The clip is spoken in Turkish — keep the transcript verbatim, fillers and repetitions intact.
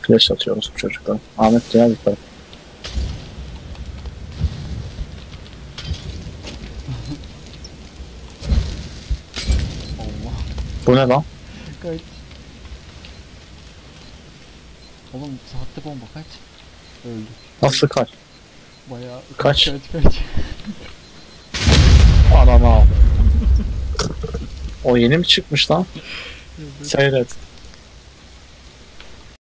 Flash atıyoruz bu çocuklar. Ahmet gel yukarı. Allah. Bu ne lan? Kaç. Oğlum saatte bomba kaç. Öldü. Nasıl kaç? Bayağı Kaç? kaç kaç. kaç. Anam al. O yeni mi çıkmış lan? Seyret.